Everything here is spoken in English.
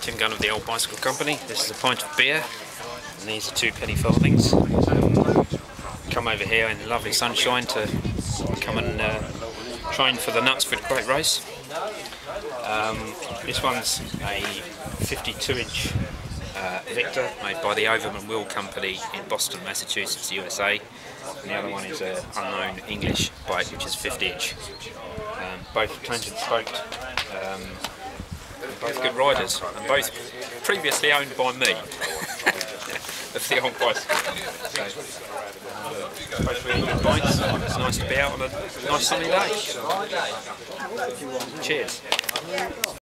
Tim Gunn of the Old Bicycle Company. This is a pint of beer, and these are 2-penny farthings. Come over here in lovely sunshine to come and train for the Knutsford Great Race. This one's a 52-inch Victor made by the Overman Wheel Company in Boston, Massachusetts, USA. And the other one is an unknown English bike, which is 50-inch. Both tangent spoked. Both good riders, and both previously owned by me of the old bicycle. So, both really good bikes. It's nice to be out on a nice sunny day. Cheers.